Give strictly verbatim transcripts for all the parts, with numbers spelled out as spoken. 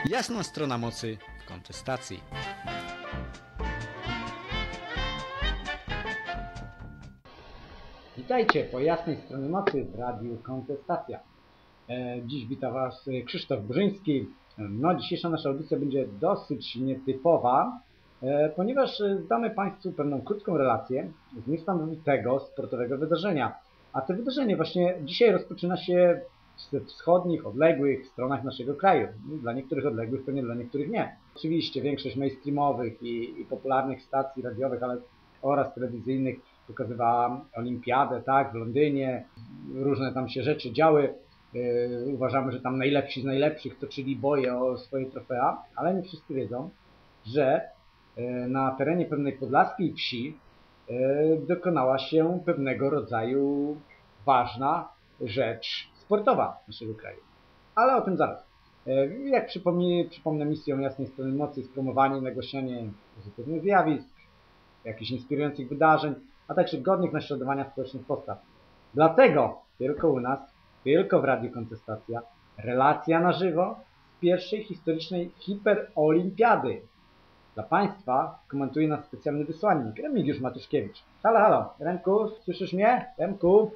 Jasna strona mocy w kontestacji. Witajcie po jasnej stronie mocy w Radiu Kontestacja. Dziś wita Was Krzysztof Brzyński. No, dzisiejsza nasza audycja będzie dosyć nietypowa, ponieważ zdamy Państwu pewną krótką relację z niesamowitego sportowego wydarzenia. A to wydarzenie właśnie dzisiaj rozpoczyna się w wschodnich, odległych stronach naszego kraju. Dla niektórych odległych, pewnie dla niektórych nie. Oczywiście większość mainstreamowych i, i popularnych stacji radiowych ale, oraz telewizyjnych pokazywała olimpiadę, tak, w Londynie. Różne tam się rzeczy działy. Yy, uważamy, że tam najlepsi z najlepszych toczyli boje o swoje trofea, ale nie wszyscy wiedzą, że yy, na terenie pewnej podlaskiej wsi yy, dokonała się pewnego rodzaju ważna rzecz sportowa naszego kraju. Ale o tym zaraz. Yy, jak przypomnę, przypomnę misją Jasnej Strony Mocy jest promowanie i nagłaśnianie pozytywnych zjawisk, jakichś inspirujących wydarzeń, a także godnych naśladowania społecznych postaw. Dlatego tylko u nas, tylko w Radiu Kontestacja, relacja na żywo z pierwszej historycznej hiperolimpiady. Dla Państwa komentuje nas specjalny wysłannik Remigiusz Matuszkiewicz. Halo, halo, Remku, słyszysz mnie? Remku?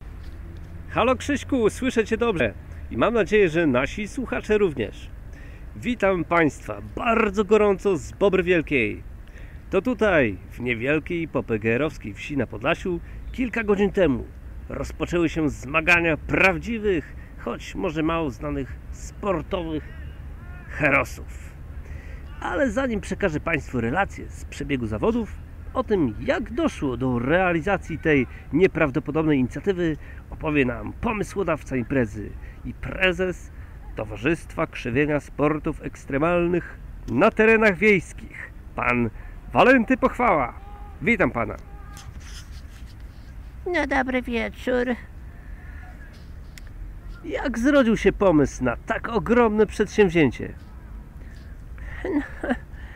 Halo Krzyśku, słyszę Cię dobrze i mam nadzieję, że nasi słuchacze również. Witam Państwa bardzo gorąco z Bobry Wielkiej. To tutaj, w niewielkiej popegeerowskiej wsi na Podlasiu, kilka godzin temu rozpoczęły się zmagania prawdziwych, choć może mało znanych sportowych herosów. Ale zanim przekażę Państwu relację z przebiegu zawodów, o tym jak doszło do realizacji tej nieprawdopodobnej inicjatywy opowie nam pomysłodawca imprezy i prezes Towarzystwa Krzewienia Sportów Ekstremalnych na terenach wiejskich, pan Walenty Pochwała. Witam Pana. No dobry wieczór. Jak zrodził się pomysł na tak ogromne przedsięwzięcie? No,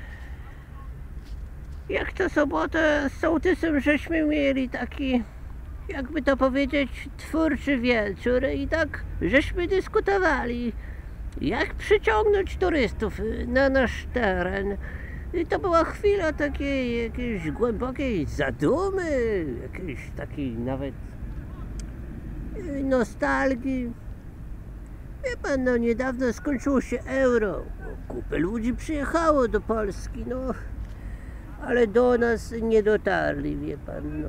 jak to sobotę z sołtysem żeśmy mieli taki, jakby to powiedzieć, twórczy wieczór i tak żeśmy dyskutowali, jak przyciągnąć turystów na nasz teren. I to była chwila takiej jakiejś głębokiej zadumy, jakiejś takiej nawet nostalgii. Wie pan, no niedawno skończyło się euro, kupę ludzi przyjechało do Polski, no ale do nas nie dotarli, wie pan, no.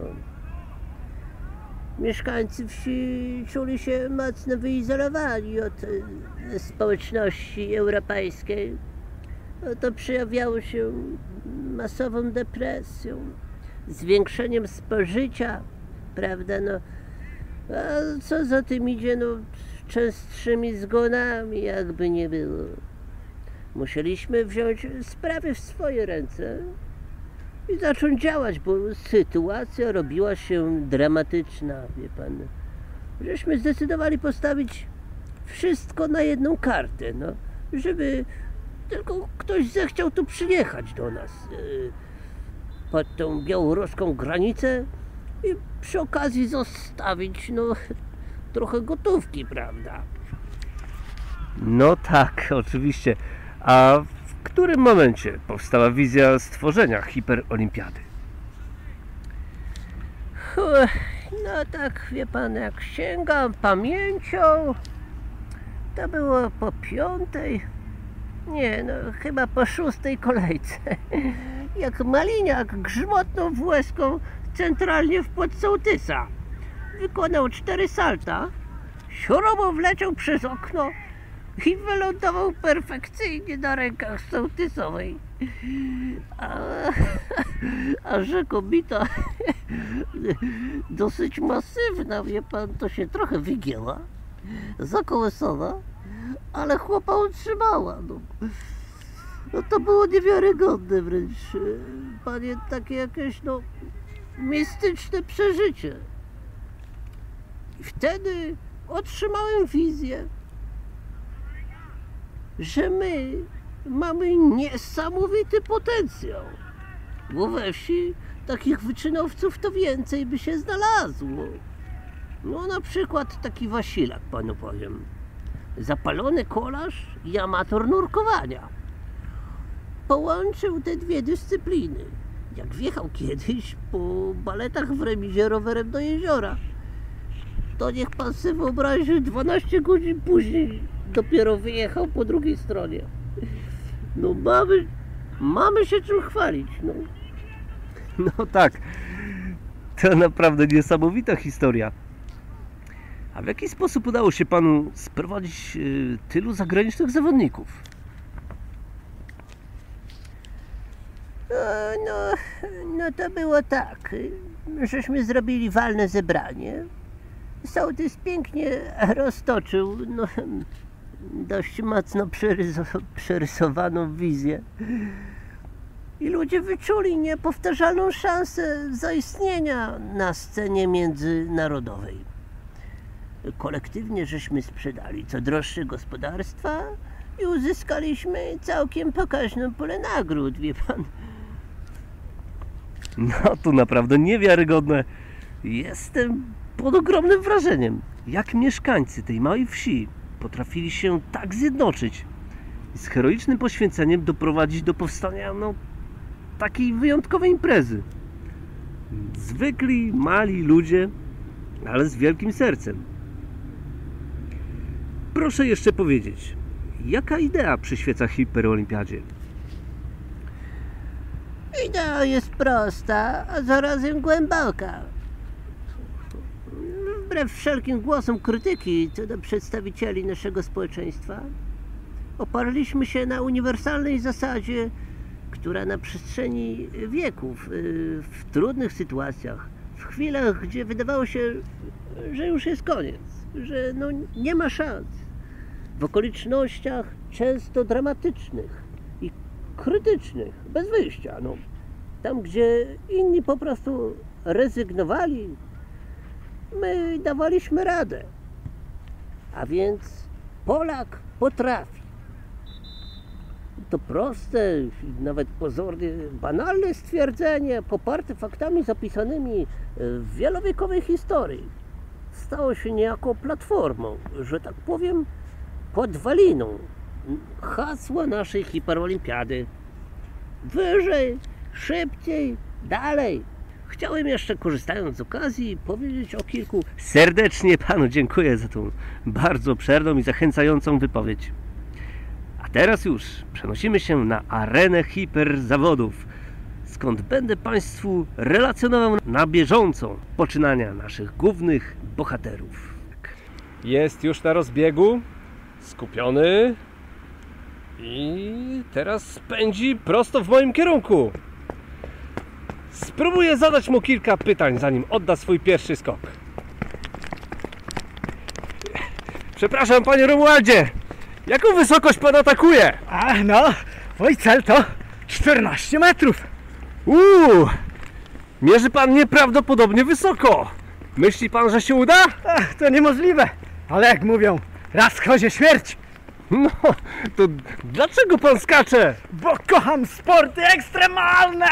Mieszkańcy wsi czuli się mocno wyizolowani od społeczności europejskiej. No to przejawiało się masową depresją, zwiększeniem spożycia, prawda, no, a co za tym idzie, no, częstszymi zgonami, jakby nie było. Musieliśmy wziąć sprawy w swoje ręce i zacząć działać, bo sytuacja robiła się dramatyczna, wie pan. Żeśmy zdecydowali postawić wszystko na jedną kartę, no, żeby tylko ktoś zechciał tu przyjechać do nas pod tą białoruską granicę i przy okazji zostawić, no, trochę gotówki, prawda? No tak, oczywiście. A w którym momencie powstała wizja stworzenia hiperolimpiady? No tak, wie pan, jak sięgam pamięcią, to było po piątej, nie, no chyba po szóstej kolejce. Jak Maliniak grzmotnął w łezką centralnie w płot sołtysa. Wykonał cztery salta, siorowo wleciał przez okno i wylądował perfekcyjnie na rękach sołtysowej. A, a rzekomita dosyć masywna, wie pan, to się trochę wygięła, zakołysała, ale chłopa utrzymała. No. No to było niewiarygodne wręcz, panie, takie jakieś, no, mistyczne przeżycie. I wtedy otrzymałem wizję, że my mamy niesamowity potencjał, bo we wsi takich wyczynowców to więcej by się znalazło. No na przykład taki Wasilak, panu powiem. zapalony kolarz i amator nurkowania. Połączył te dwie dyscypliny. Jak wjechał kiedyś po baletach w remizie rowerem do jeziora, to niech pan sobie wyobrazi, dwanaście godzin później dopiero wyjechał po drugiej stronie. No mamy, mamy się czym chwalić, no. No tak, to naprawdę niesamowita historia. A w jaki sposób udało się panu sprowadzić y, tylu zagranicznych zawodników? No, no, no to było tak, żeśmy zrobili walne zebranie. Sołtys pięknie roztoczył no, dość mocno przeryso- przerysowaną wizję i ludzie wyczuli niepowtarzalną szansę zaistnienia na scenie międzynarodowej. Kolektywnie żeśmy sprzedali co droższe gospodarstwa i uzyskaliśmy całkiem pokaźną pulę nagród, wie pan. No to naprawdę niewiarygodne. Jestem pod ogromnym wrażeniem, jak mieszkańcy tej małej wsi potrafili się tak zjednoczyć i z heroicznym poświęceniem doprowadzić do powstania no, takiej wyjątkowej imprezy. Zwykli, mali ludzie, ale z wielkim sercem. Proszę jeszcze powiedzieć, jaka idea przyświeca hiperolimpiadzie? Idea jest prosta, a zarazem głęboka. Wbrew wszelkim głosom krytyki co do przedstawicieli naszego społeczeństwa, oparliśmy się na uniwersalnej zasadzie, która na przestrzeni wieków, w trudnych sytuacjach, w chwilach, gdzie wydawało się, że już jest koniec, że no nie ma szans, w okolicznościach często dramatycznych i krytycznych, bez wyjścia, no, tam gdzie inni po prostu rezygnowali, my dawaliśmy radę. A więc Polak potrafi. To proste, nawet pozornie banalne stwierdzenie, poparte faktami zapisanymi w wielowiekowej historii, stało się niejako platformą, że tak powiem, podwaliną hasła naszej hiperolimpiady. Wyżej, szybciej, dalej. Chciałem jeszcze, korzystając z okazji, powiedzieć o kilku... Serdecznie panu dziękuję za tą bardzo obszerną i zachęcającą wypowiedź. A teraz już przenosimy się na arenę hiperzawodów, skąd będę państwu relacjonował na bieżąco poczynania naszych głównych bohaterów. Jest już na rozbiegu, skupiony i teraz pędzi prosto w moim kierunku. Spróbuję zadać mu kilka pytań, zanim odda swój pierwszy skok. Przepraszam, panie Romualdzie, jaką wysokość pan atakuje? A no, mój cel to czternaście metrów. Uuu, mierzy pan nieprawdopodobnie wysoko. Myśli pan, że się uda? Ach, to niemożliwe, ale jak mówią, raz chodzi śmierć. No, to dlaczego pan skacze? Bo kocham sporty ekstremalne!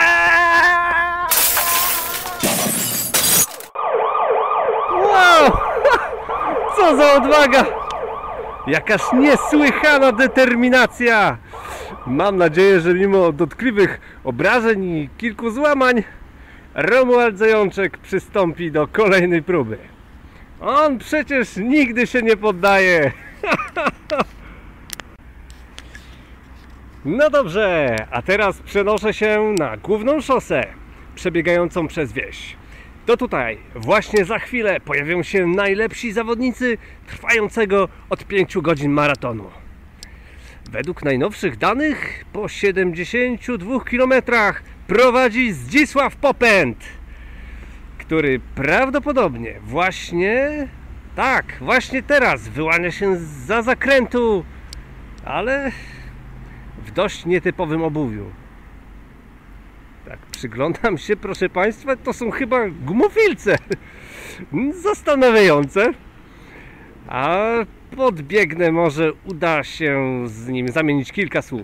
Wow! Co za odwaga! Jakaż niesłychana determinacja! Mam nadzieję, że mimo dotkliwych obrażeń i kilku złamań Romuald Zajączek przystąpi do kolejnej próby. On przecież nigdy się nie poddaje! No dobrze, a teraz przenoszę się na główną szosę przebiegającą przez wieś. To tutaj właśnie za chwilę pojawią się najlepsi zawodnicy trwającego od pięciu godzin maratonu. Według najnowszych danych po siedemdziesięciu dwóch kilometrach prowadzi Zdzisław Popęd, który prawdopodobnie właśnie, tak, właśnie teraz wyłania się zza zakrętu, ale w dość nietypowym obuwiu. Tak, przyglądam się, proszę państwa, to są chyba gumofilce. Zastanawiające. A podbiegnę, może uda się z nim zamienić kilka słów.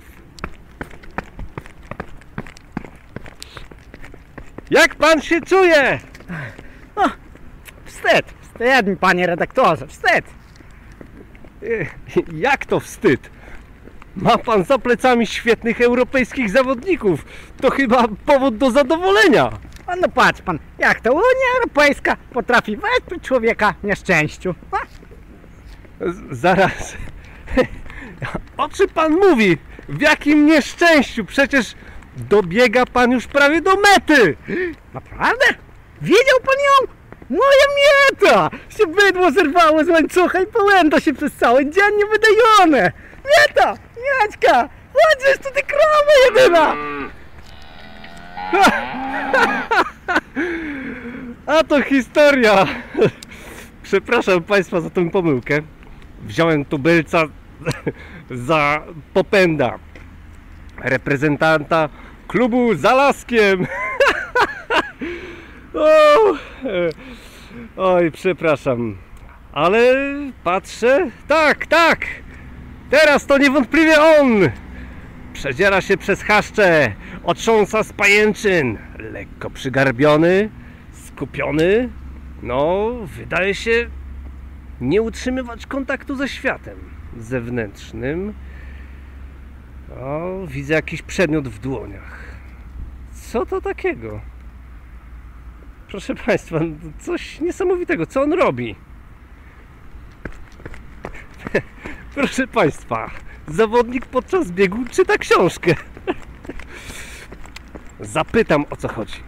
Jak pan się czuje? O, wstyd, wstyd mi, panie redaktorze, wstyd. Jak to wstyd? Ma pan za plecami świetnych europejskich zawodników. To chyba powód do zadowolenia. A no patrz pan, jak to Unia Europejska potrafi wesprzeć człowieka w nieszczęściu. A? Z- Zaraz. O czym pan mówi? W jakim nieszczęściu? Przecież dobiega pan już prawie do mety. Naprawdę? Wiedział pan ją? Moja mieta! Się bydło zerwało z łańcucha i połęta się przez cały dzień niewydajone! Mieta! Miaćka! Chodź, tu ty krowa jedyna! A to historia. Przepraszam państwa za tę pomyłkę. Wziąłem tubylca za popęda reprezentanta klubu za Laskiem. O, oj, przepraszam. Ale patrzę. Tak, tak. Teraz to niewątpliwie on. Przedziera się przez chaszcze, otrząsa z pajęczyn. Lekko przygarbiony, skupiony. No, wydaje się nie utrzymywać kontaktu ze światem zewnętrznym. O, widzę jakiś przedmiot w dłoniach. Co to takiego? Proszę państwa, coś niesamowitego. Co on robi? Proszę państwa, zawodnik podczas biegu czyta książkę. Zapytam, o co chodzi.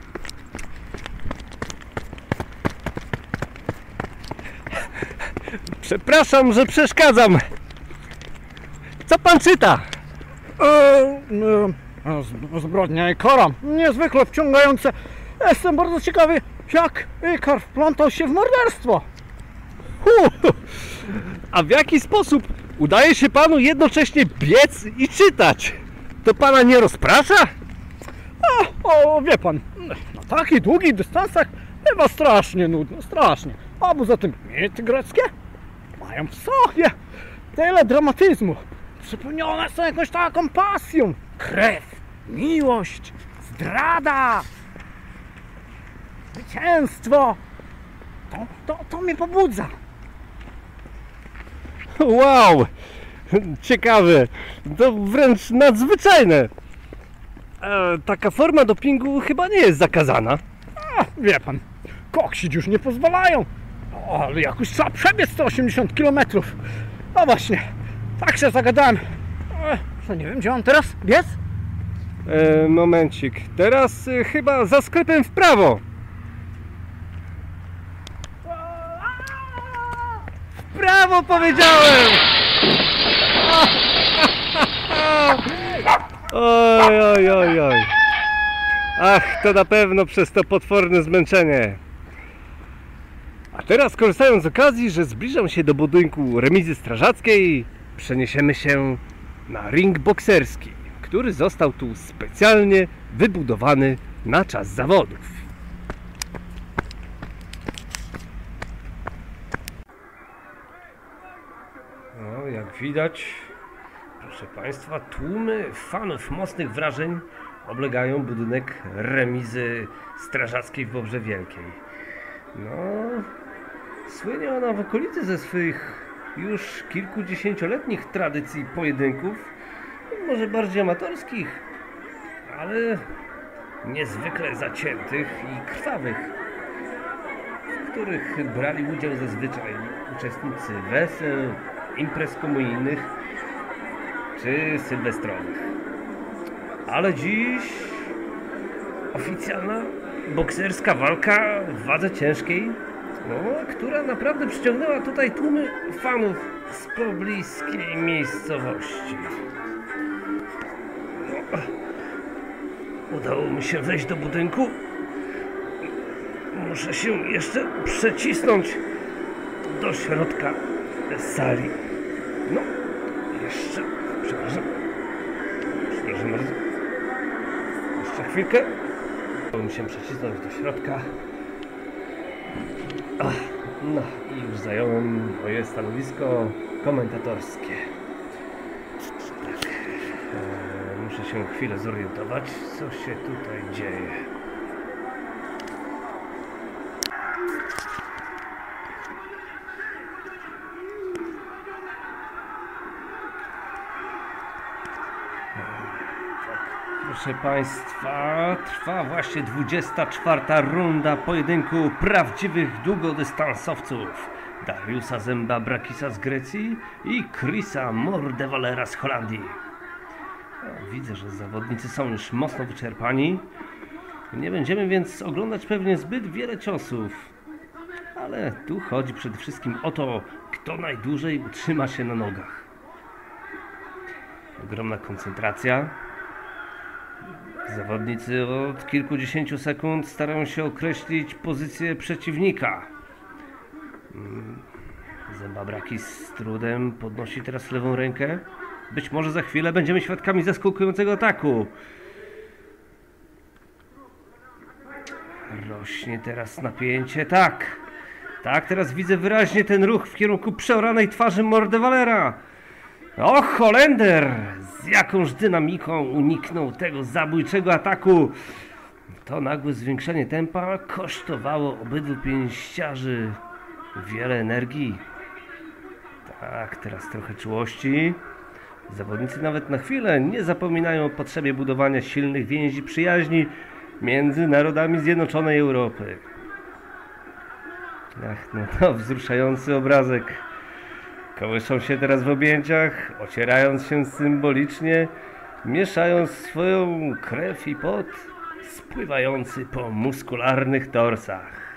Przepraszam, że przeszkadzam. Co pan czyta? E, e, z- zbrodnia Ikara. Niezwykle wciągające. Jestem bardzo ciekawy, jak Ikar wplątał się w morderstwo. Hu, a w jaki sposób udaje się panu jednocześnie biec i czytać? To pana nie rozprasza? A, o, wie pan, na takich długich dystansach bywa strasznie nudno, strasznie. A poza tym mity greckie mają w sobie tyle dramatyzmu. Przepełnione są jakąś taką pasją. Krew, miłość, zdrada, zwycięstwo. To, to, to mnie pobudza. Wow, ciekawe, to wręcz nadzwyczajne. E, taka forma dopingu chyba nie jest zakazana. A, wie pan, koksić już nie pozwalają. O, ale jakoś trzeba przebiec sto osiemdziesiąt kilometrów. A właśnie, tak się zagadałem. E, co, nie wiem, gdzie mam teraz biec? E, momencik, teraz e, chyba za sklepem w prawo. W prawo powiedziałem! Oj, oj, oj, oj. Ach, to na pewno przez to potworne zmęczenie. A teraz, korzystając z okazji, że zbliżam się do budynku remizy strażackiej, przeniesiemy się na ring bokserski, który został tu specjalnie wybudowany na czas zawodów. No, jak widać, proszę państwa, tłumy fanów mocnych wrażeń oblegają budynek remizy strażackiej w Bobrze Wielkiej. No, słynie ona w okolicy ze swych już kilkudziesięcioletnich tradycji pojedynków, może bardziej amatorskich, ale niezwykle zaciętych i krwawych, w których brali udział zazwyczaj uczestnicy wesel, imprez komunijnych czy sylwestrowych. Ale dziś oficjalna bokserska walka w wadze ciężkiej, no, która naprawdę przyciągnęła tutaj tłumy fanów z pobliskiej miejscowości. No, udało mi się wejść do budynku. Muszę się jeszcze przecisnąć do środka sali. No, jeszcze, przepraszam, przepraszam bardzo, jeszcze chwilkę. Udało mi się przecisnąć do środka. Ach, no i już zająłem moje stanowisko komentatorskie. Tak, e, muszę się chwilę zorientować, co się tutaj dzieje. Proszę Państwa, trwa właśnie dwudziesta czwarta runda pojedynku prawdziwych długodystansowców. Dariusa Zembabrakisa z Grecji i Chrisa Mordewalera z Holandii. No, widzę, że zawodnicy są już mocno wyczerpani. Nie będziemy więc oglądać pewnie zbyt wiele ciosów. Ale tu chodzi przede wszystkim o to, kto najdłużej utrzyma się na nogach. Ogromna koncentracja. Zawodnicy od kilkudziesięciu sekund starają się określić pozycję przeciwnika. Zembabrakis z trudem podnosi teraz lewą rękę. Być może za chwilę będziemy świadkami zaskakującego ataku. Rośnie teraz napięcie. Tak, tak, teraz widzę wyraźnie ten ruch w kierunku przeoranej twarzy Mordewalera. O, Holender! Z jakąż dynamiką uniknął tego zabójczego ataku. To nagłe zwiększenie tempa kosztowało obydwu pięściarzy wiele energii. Tak, teraz trochę czułości. Zawodnicy nawet na chwilę nie zapominają o potrzebie budowania silnych więzi przyjaźni między narodami Zjednoczonej Europy. Ach, no to wzruszający obrazek. Kołyszą się teraz w objęciach, ocierając się symbolicznie, mieszając swoją krew i pot spływający po muskularnych torsach.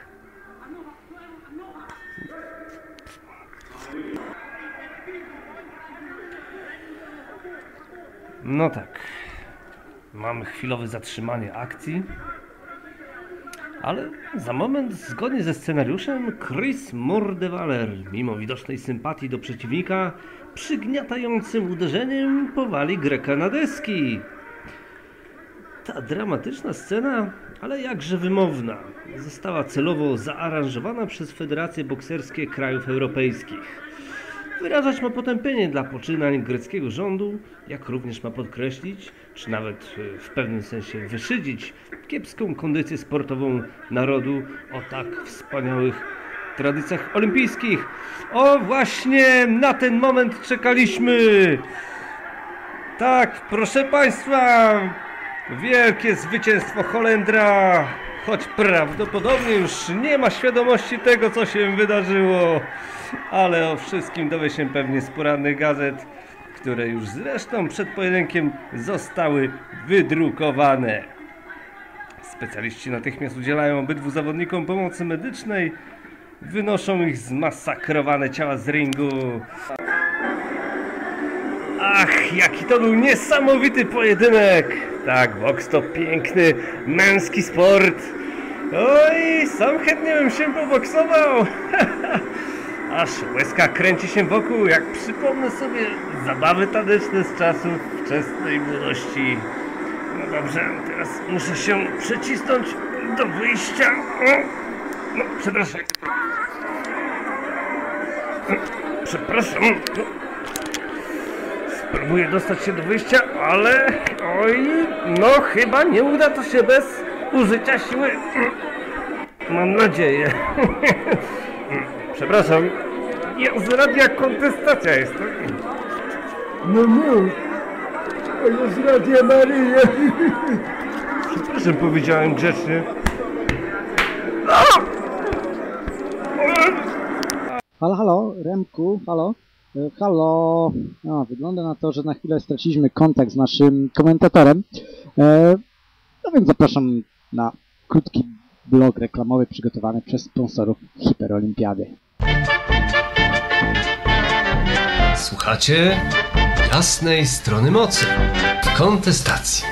No tak, mamy chwilowe zatrzymanie akcji, ale za moment, zgodnie ze scenariuszem, Chris Mordewaler, mimo widocznej sympatii do przeciwnika, przygniatającym uderzeniem powali Greka na deski. Ta dramatyczna scena, ale jakże wymowna, została celowo zaaranżowana przez Federacje Bokserskie Krajów Europejskich. Wyrażać ma potępienie dla poczynań greckiego rządu, jak również ma podkreślić, czy nawet w pewnym sensie wyszydzić kiepską kondycję sportową narodu o tak wspaniałych tradycjach olimpijskich. O, właśnie na ten moment czekaliśmy! Tak, proszę Państwa, wielkie zwycięstwo Holendra, choć prawdopodobnie już nie ma świadomości tego, co się wydarzyło. Ale o wszystkim dowie się pewnie z porannych gazet, które już zresztą przed pojedynkiem zostały wydrukowane. Specjaliści natychmiast udzielają obydwu zawodnikom pomocy medycznej, wynoszą ich zmasakrowane ciała z ringu. Ach, jaki to był niesamowity pojedynek! Tak, boks to piękny, męski sport. Oj, sam chętnie bym się poboksował. Aż łezka kręci się wokół, jak przypomnę sobie zabawy taneczne z czasów wczesnej młodości. No dobrze, teraz muszę się przecisnąć do wyjścia. O, no, przepraszam. Przepraszam. Spróbuję dostać się do wyjścia, ale... Oj, no chyba nie uda to się bez użycia siły. Mam nadzieję. Przepraszam, ja z radia Kontestacja jestem. No mów, a ja z Radia Maryja. Przepraszam, powiedziałem grzecznie. Halo, halo, Remku, halo, E, halo. No, wygląda na to, że na chwilę straciliśmy kontakt z naszym komentatorem. E, no więc zapraszam na krótki blog reklamowy przygotowany przez sponsorów Hiperolimpiady. Słuchacie jasnej strony mocy w kontestacji.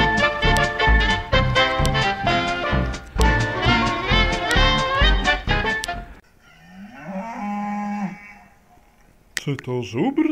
Czy to żubr?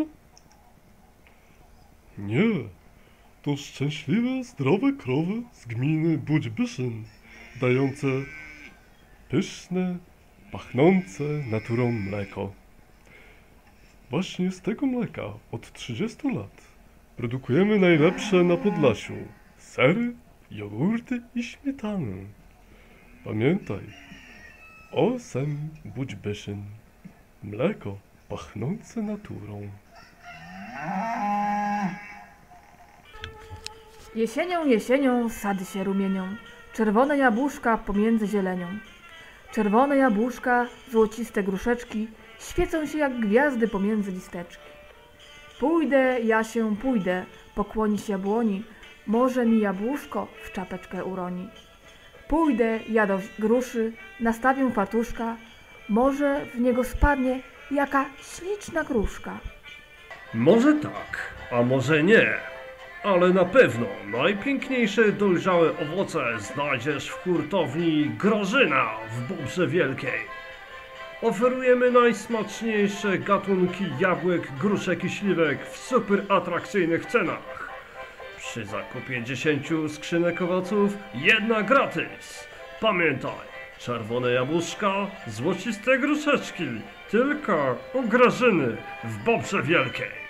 Nie, to szczęśliwe, zdrowe krowy z gminy Budźbyszyn, dające pyszne, pachnące naturą mleko. Właśnie z tego mleka od trzydziestu lat produkujemy najlepsze na Podlasiu sery, jogurty i śmietanę. Pamiętaj, O S M Budźbyszyn, mleko pachnące naturą. Jesienią, jesienią sady się rumienią, czerwone jabłuszka pomiędzy zielenią. Czerwone jabłuszka, złociste gruszeczki, świecą się jak gwiazdy pomiędzy listeczki. Pójdę, ja się pójdę, pokłonić jabłoni, może mi jabłuszko w czapeczkę uroni. Pójdę, ja do gruszy, nastawię fartuszka, może w niego spadnie jaka śliczna gruszka. Może tak, a może nie, ale na pewno najpiękniejsze dojrzałe owoce znajdziesz w hurtowni Grażyna w Bobrze Wielkiej. Oferujemy najsmaczniejsze gatunki jabłek, gruszek i śliwek w super atrakcyjnych cenach. Przy zakupie dziesięciu skrzynek owoców jedna gratis. Pamiętaj, czerwone jabłuszka, złociste gruszeczki, tylko u Grażyny w Bobrze Wielkiej.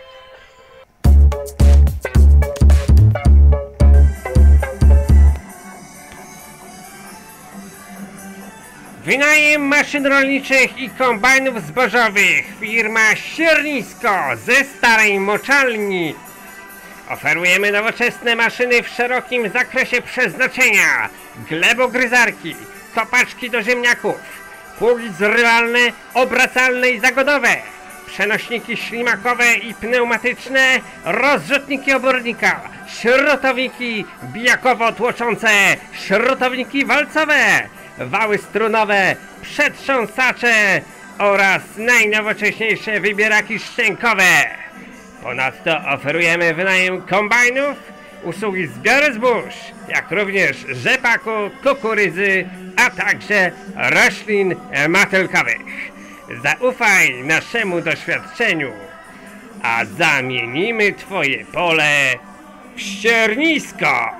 Wynajem maszyn rolniczych i kombajnów zbożowych firma Siernisko ze Starej Moczalni. Oferujemy nowoczesne maszyny w szerokim zakresie przeznaczenia, glebogryzarki, kopaczki do ziemniaków, pługi zrywalne, obracalne i zagodowe, przenośniki ślimakowe i pneumatyczne, rozrzutniki obornika, śrutowniki bijakowo-tłoczące, śrutowniki walcowe, wały strunowe, przetrząsacze oraz najnowocześniejsze wybieraki szczękowe. Ponadto oferujemy wynajem kombajnów, usługi zbioru zbóż, jak również rzepaku, kukurydzy, a także roślin matylkowych. Zaufaj naszemu doświadczeniu, a zamienimy twoje pole w ściernisko.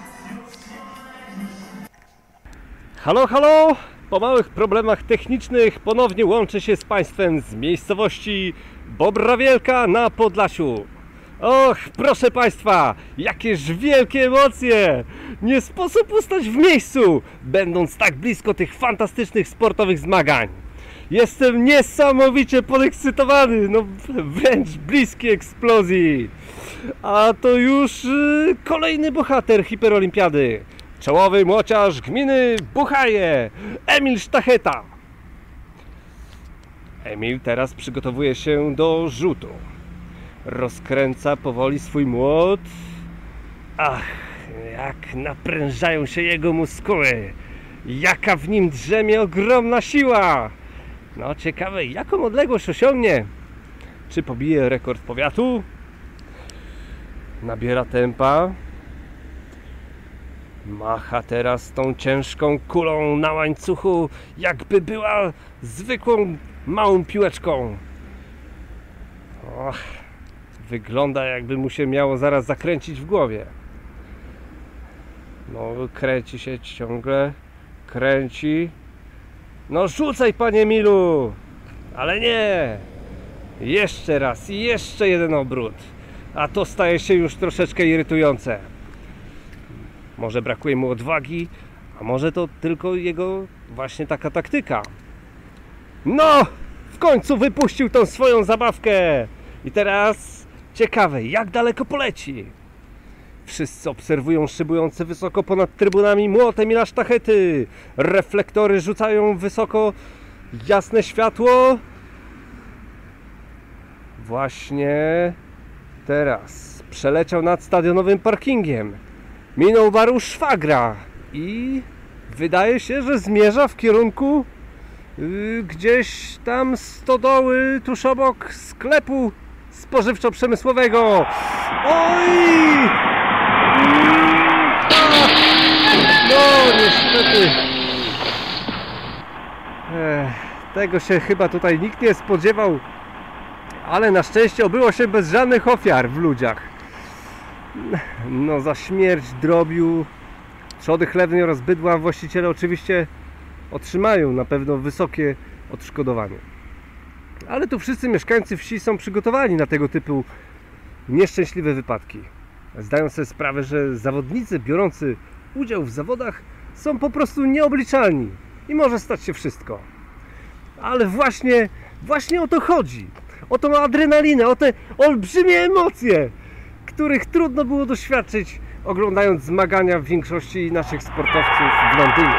Halo, halo! Po małych problemach technicznych ponownie łączę się z Państwem z miejscowości Bobra Wielka na Podlasiu. Och, proszę Państwa, jakież wielkie emocje! Nie sposób ustać w miejscu, będąc tak blisko tych fantastycznych sportowych zmagań. Jestem niesamowicie podekscytowany, no wręcz bliski eksplozji. A to już yy, kolejny bohater hiperolimpiady. Czołowy młociarz gminy Buchaje, Emil Sztacheta. Emil teraz przygotowuje się do rzutu. Rozkręca powoli swój młot. Ach, jak naprężają się jego muskuły. Jaka w nim drzemie ogromna siła. No ciekawe, jaką odległość osiągnie. Czy pobije rekord powiatu? Nabiera tempa. Macha teraz tą ciężką kulą na łańcuchu, jakby była zwykłą małą piłeczką. Och, wygląda, jakby mu się miało zaraz zakręcić w głowie. No, kręci się ciągle, kręci. No rzucaj, panie Milu! Ale nie! Jeszcze raz, jeszcze jeden obrót. A to staje się już troszeczkę irytujące. Może brakuje mu odwagi, a może to tylko jego właśnie taka taktyka. No! W końcu wypuścił tą swoją zabawkę! I teraz ciekawe, jak daleko poleci. Wszyscy obserwują szybujące wysoko ponad trybunami młot Emila Sztachety. Reflektory rzucają wysoko jasne światło. Właśnie teraz przeleciał nad stadionowym parkingiem. Minął baru szwagra i wydaje się, że zmierza w kierunku yy, gdzieś tam stodoły tuż obok sklepu spożywczo-przemysłowego. Oj! No niestety Ech, tego się chyba tutaj nikt nie spodziewał, ale na szczęście obyło się bez żadnych ofiar w ludziach. No za śmierć drobiu, trzody chlewnej oraz bydła właściciele oczywiście otrzymają na pewno wysokie odszkodowanie. Ale tu wszyscy mieszkańcy wsi są przygotowani na tego typu nieszczęśliwe wypadki. Zdają sobie sprawę, że zawodnicy biorący udział w zawodach są po prostu nieobliczalni i może stać się wszystko. Ale właśnie, właśnie o to chodzi. O tą adrenalinę, o te olbrzymie emocje, których trudno było doświadczyć oglądając zmagania w większości naszych sportowców w Londynie.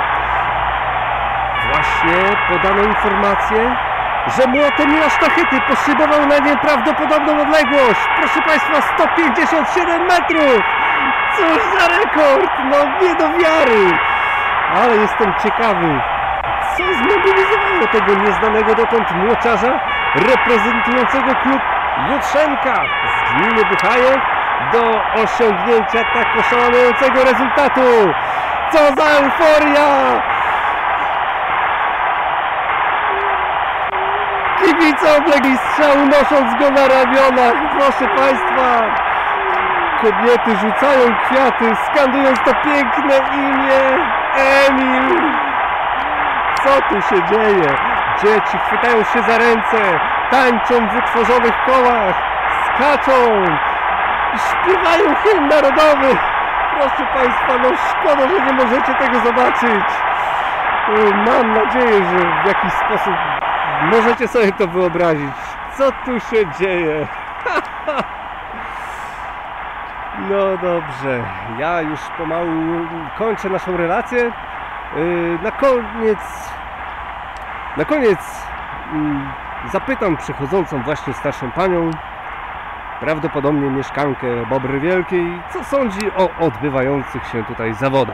Właśnie podano informację, że młotem na sztachety poszybował na nieprawdopodobną odległość. Proszę Państwa, sto pięćdziesiąt siedem metrów! Cóż za rekord! No nie do wiary! Ale jestem ciekawy, co zmobilizowało tego nieznanego dotąd młoczarza reprezentującego klub Jutrzenka z gminy Buchaje do osiągnięcia tak oszałamiającego rezultatu. Co za euforia! Kibice oblegli strzał, unosząc go na ramionach. Proszę Państwa, kobiety rzucają kwiaty, skandując to piękne imię Emil. Co tu się dzieje? Dzieci chwytają się za ręce, tańczą w utworzonych kołach, skaczą, śpiewają hymn narodowy. Proszę Państwa, no szkoda, że nie możecie tego zobaczyć. Mam nadzieję, że w jakiś sposób możecie sobie to wyobrazić. Co tu się dzieje? No dobrze, ja już pomału kończę naszą relację. Na koniec, na koniec zapytam przychodzącą właśnie starszą panią, prawdopodobnie mieszkankę Bobry Wielkiej, co sądzi o odbywających się tutaj zawodach.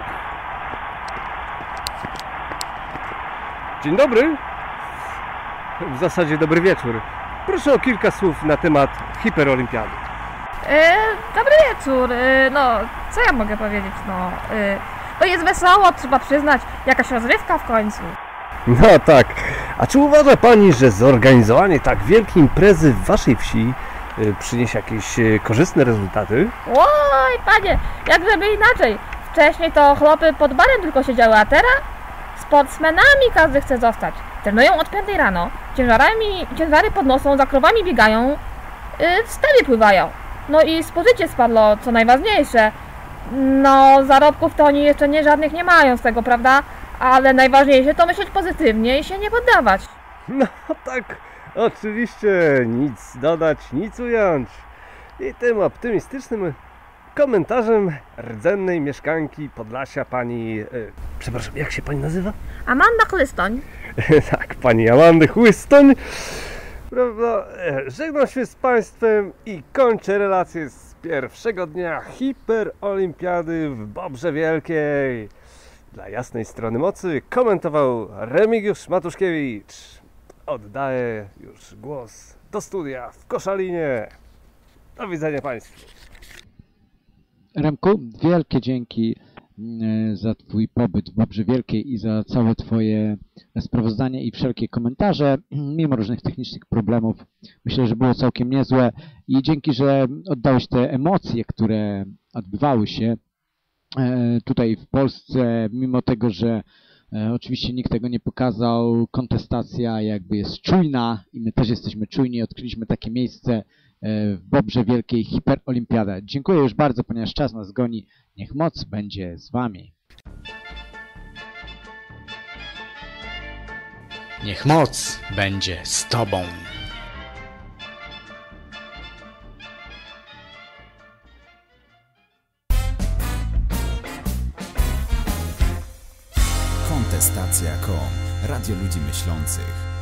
Dzień dobry. W zasadzie dobry wieczór. Proszę o kilka słów na temat hiperolimpiady. E, dobry wieczór. E, no, co ja mogę powiedzieć? No, e, to jest wesoło, trzeba przyznać. Jakaś rozrywka w końcu. No tak. A czy uważa Pani, że zorganizowanie tak wielkiej imprezy w Waszej wsi e, przyniesie jakieś e, korzystne rezultaty? Oj, panie, jak żeby inaczej. Wcześniej to chłopy pod barem tylko siedziały, a teraz sportsmenami każdy chce zostać. Trenują od piątej rano, ciężarami, ciężary podnoszą, za krowami biegają, yy, w stawie pływają. No i spożycie spadło, co najważniejsze. No, zarobków to oni jeszcze nie żadnych nie mają z tego, prawda? Ale najważniejsze to myśleć pozytywnie i się nie poddawać. No tak, oczywiście, nic dodać, nic ująć. I tym optymistycznym komentarzem rdzennej mieszkanki Podlasia pani... E, przepraszam, jak się pani nazywa? Amanda Chlystoń. Tak, pani Amandy Chlystoń. Prawda? Żegnam się z Państwem i kończę relację z pierwszego dnia hiperolimpiady w Bobrze Wielkiej. Dla Jasnej Strony Mocy komentował Remigiusz Matuszkiewicz. Oddaję już głos do studia w Koszalinie. Do widzenia Państwu. Remku, wielkie dzięki za Twój pobyt w Bobrze Wielkiej i za całe Twoje sprawozdanie i wszelkie komentarze, mimo różnych technicznych problemów. Myślę, że było całkiem niezłe i dzięki, że oddałeś te emocje, które odbywały się tutaj w Polsce, mimo tego, że oczywiście nikt tego nie pokazał, kontestacja jakby jest czujna i my też jesteśmy czujni, odkryliśmy takie miejsce w Bobrze Wielkiej Hiperolimpiada. Dziękuję już bardzo, ponieważ czas nas goni. Niech moc będzie z Wami. Niech moc będzie z Tobą. Kontestacja kropka com. Radio ludzi myślących.